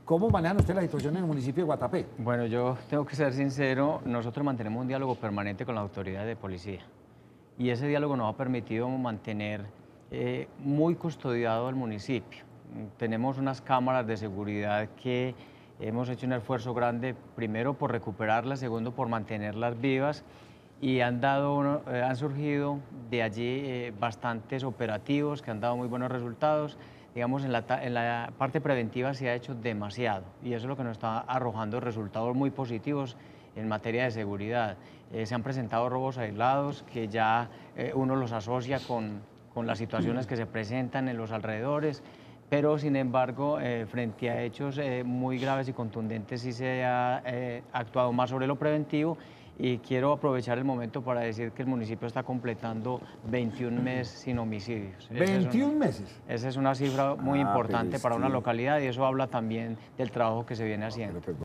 ¿Cómo manejan ustedes la situación en el municipio de Guatapé? Bueno, yo tengo que ser sincero, nosotros mantenemos un diálogo permanente con las autoridades de policía y ese diálogo nos ha permitido mantener muy custodiado el municipio. Tenemos unas cámaras de seguridad que hemos hecho un esfuerzo grande, primero por recuperarlas, segundo por mantenerlas vivas y han surgido de allí bastantes operativos que han dado muy buenos resultados. Digamos, en la parte preventiva se ha hecho demasiado y eso es lo que nos está arrojando resultados muy positivos en materia de seguridad. Se han presentado robos aislados que ya uno los asocia con las situaciones que se presentan en los alrededores, pero sin embargo, frente a hechos muy graves y contundentes sí se ha actuado más sobre lo preventivo. Y quiero aprovechar el momento para decir que el municipio está completando 21 meses sin homicidios. 21 meses. Esa es una cifra muy Pero importante es para una que... localidad y eso habla también del trabajo que se viene haciendo.